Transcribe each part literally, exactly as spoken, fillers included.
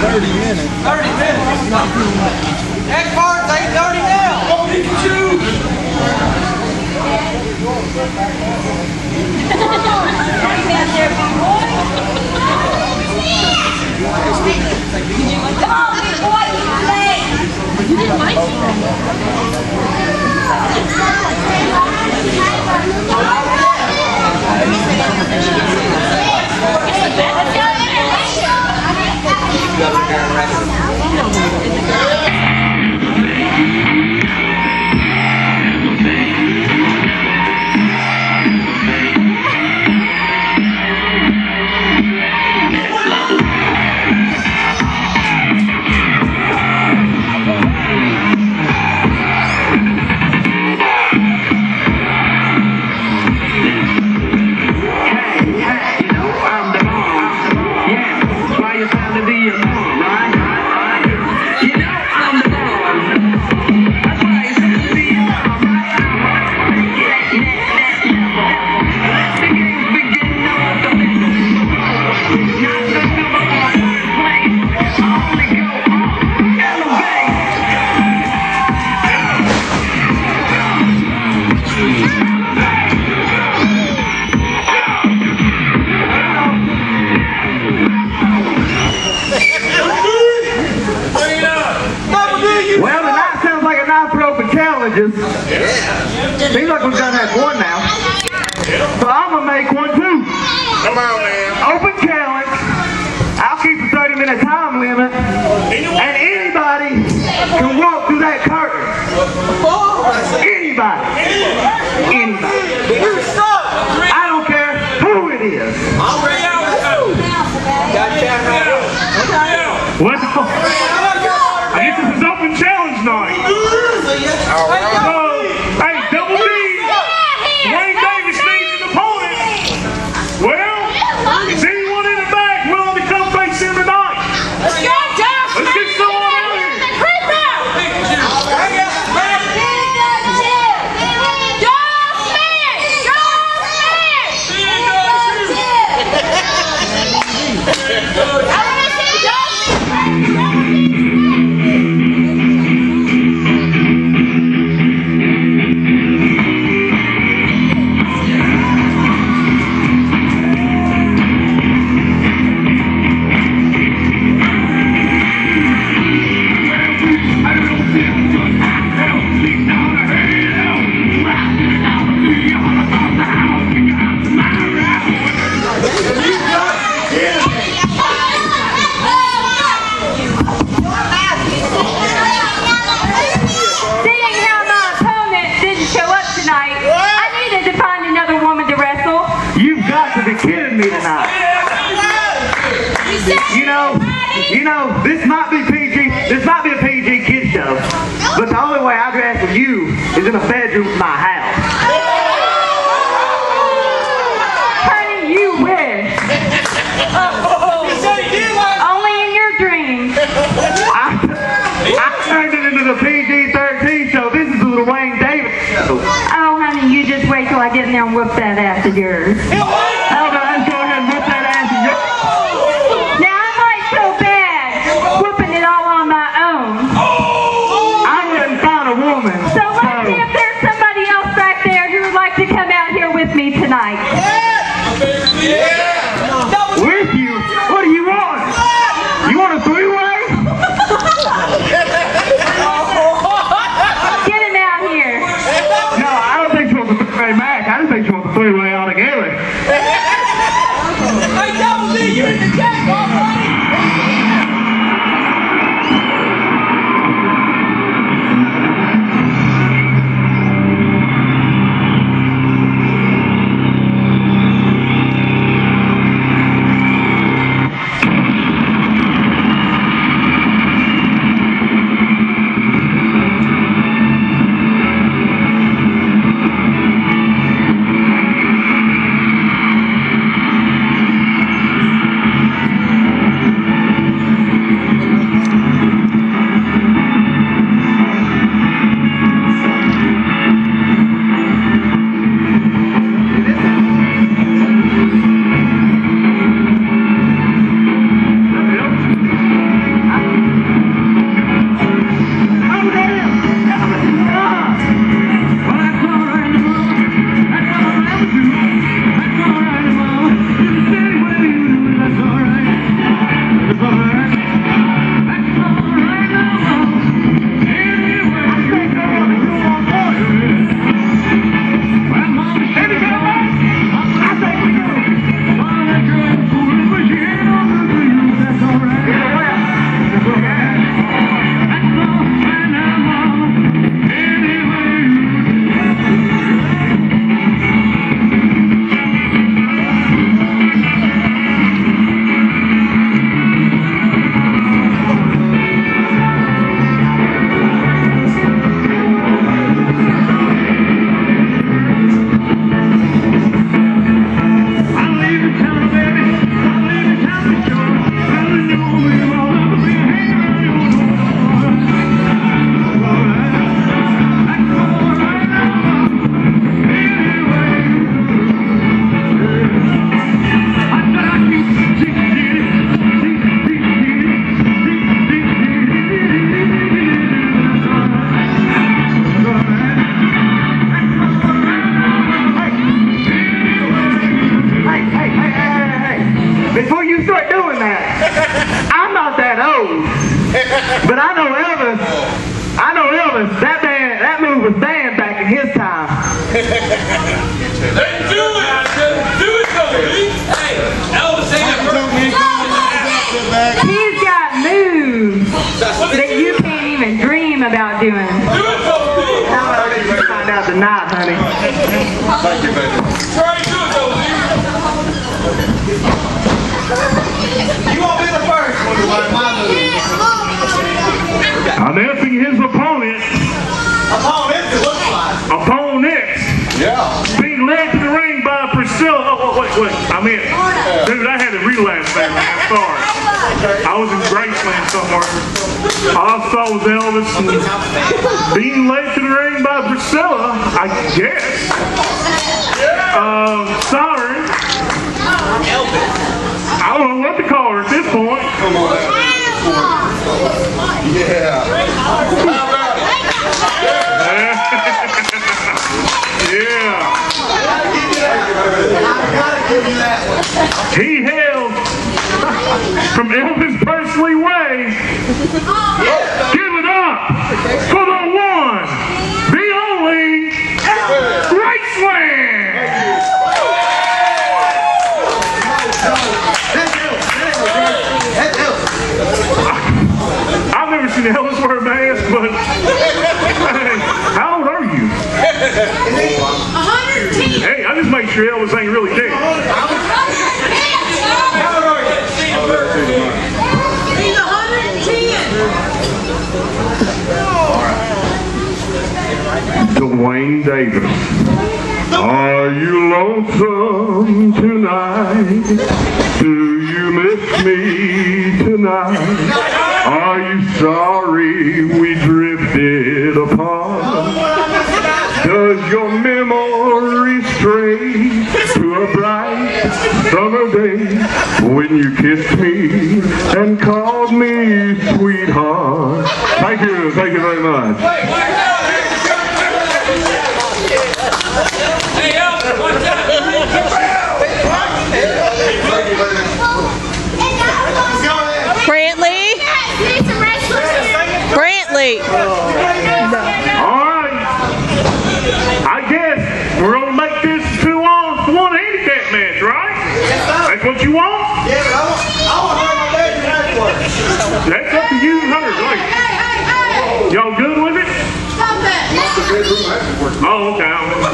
thirty minutes. thirty minutes. Next part's eight thirty now. Oh, you can choose. Come on, big boy, you play. You didn't like Seems like we've done that one now. So I'm going to make one too. Come on, man. Open challenge. I'll keep the thirty minute time limit. And anybody can walk through that curtain. Anybody. Anybody. I don't care who it is. Well, I guess this is open challenge night. All right. So, hey, Double D, Wayne Davis needs an opponent. Well, is anyone in the back willing to come face him tonight? Let's go, Josh! Let's get someone out here. Kidding me tonight. You know, you know, this might be P G, this might be a P G kid show, but the only way I dress with you is in a bedroom of my house. Honey, you wish. Only in your dreams. I, I turned it into the P G thirteen show. This is the little Wayne Davis show. Oh, honey, you just wait till I get in there and whoop that ass of yours. Me tonight. Yeah. With you? What do you want? You want a three-way? Get him out here. No, I don't think she wants a three-way Mac. I just think she wants a three-way altogether. Hey, Double D, you're in the game, all right? But I know Elvis. I know Elvis. That band, that move was banned back in his time. Let's do it! Do it, Cody! Hey, Elvis ain't a He's got moves that you can't even dream about doing. Do it, Cody! I'm gonna let you find out tonight, honey. Thank you, baby. Try to do it, Cody! You won't be the first one to learn my move. Announcing his opponent. Opponent, it looks like. Opponent. Yeah. Being led to the ring by Priscilla. Oh, wait, wait. I mean, dude, I had to relapse there, man. I'm sorry. I was in Graceland somewhere. All I saw was Elvis and being led to the ring by Priscilla, I guess. Uh, sorry. I don't know what to call her at this point. Come on out. Yeah. Yeah. He hails from Elvis Presley Way. Give it up for the one, the only Graceland. I've never seen Elvis wear a mask, but hey, how old are you? one hundred ten. Hey, I just make sure Elvis ain't really dead. How old are you? He's one hundred ten. Dwayne Davis. Are you lonesome tonight? Do you miss me tonight? Are you sorry we drifted apart? Does your memory stray to a bright summer day when you kissed me and called me sweetheart? Thank you, thank you very much. Hey, Elvis, watch out! Brantley. Brantley. All right. I guess we're going to make this two on one handicap match, right? That's what you want? Yeah, but I want, I want to my baby network. That's up to you, Hunter. Like, y'all good with it? Stop that. Oh, okay.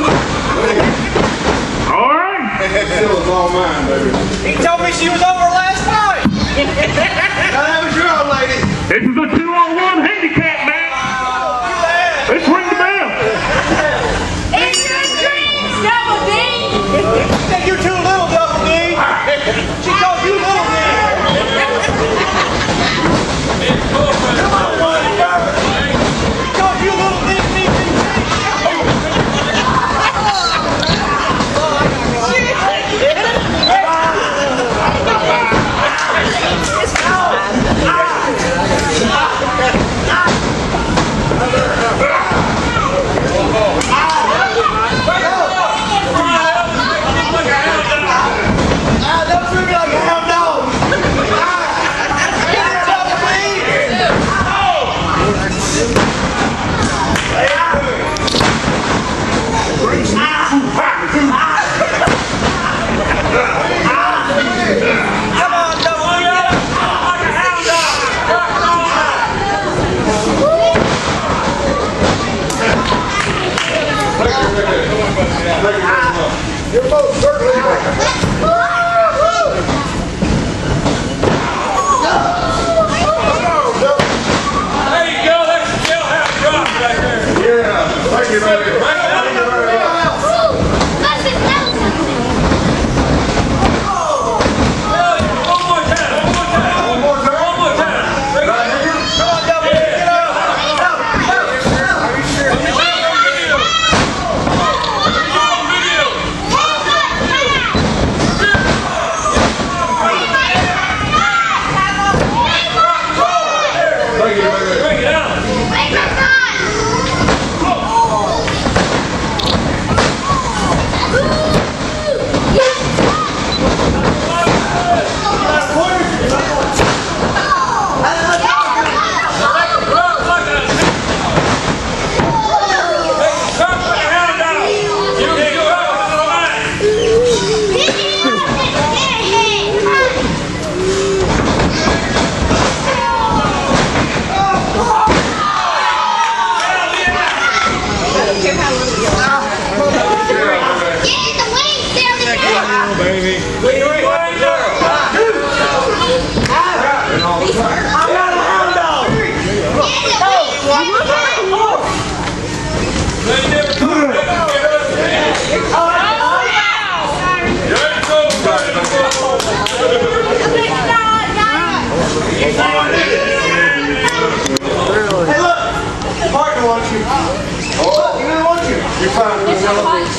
All right. Still all mine, baby. He told me she was over last night. Now that was your old lady. This is a two on one handicap match. Let's ring the bell. It's your dreams, Double D. She said you're too little, Double D. She called you Little D. Come on, buddy. She called you Little D. It's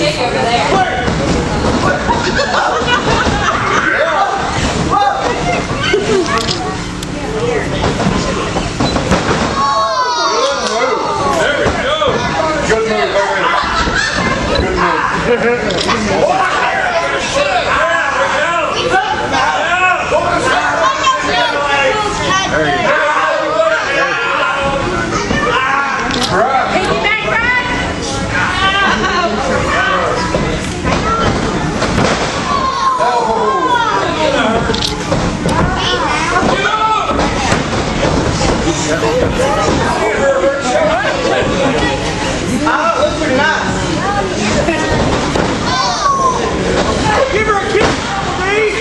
chick over there. There we go. Good move, baby. Good move. Give her a kiss, please.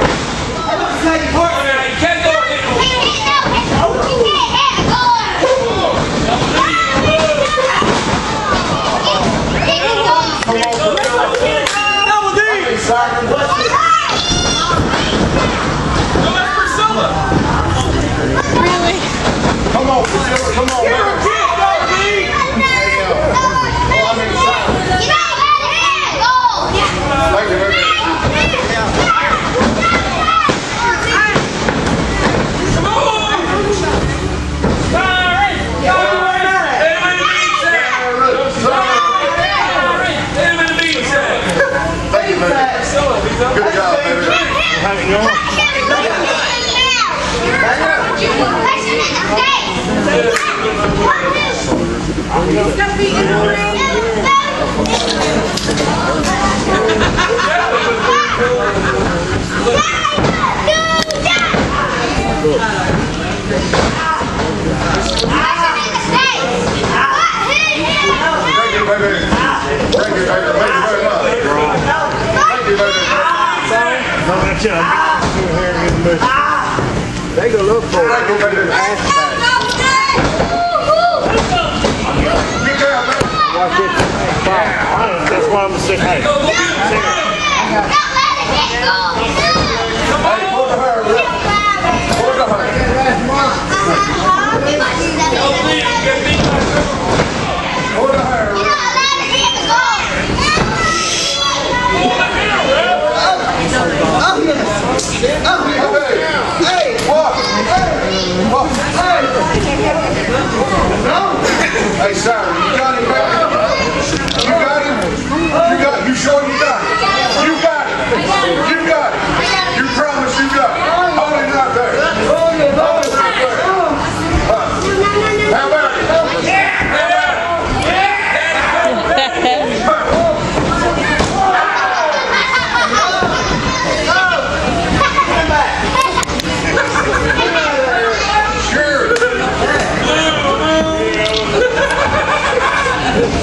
Come on, Priscilla, come on, baby. Thank you, baby. Thank you, baby. Good job, baby. How you going? Thank you, baby. Thank you, baby. Thank you very much. Thank you, baby. No, that's it. They go look for Thank you, baby. ass Get down, baby. Watch it. That's why I'm gonna say, hey. Hey, pull the hair, Rick. Pull the hair. Pull the hair, Rick. Hey, what? What? Hey, Sarah, you got him, baby? You got him? You got him? You sure you got him? You got him. You got him. You promise you got him. Hold him right there. Hold him right there. Huh. How about it? How about it? Sure.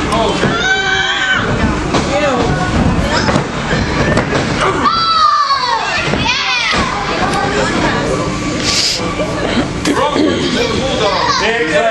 Next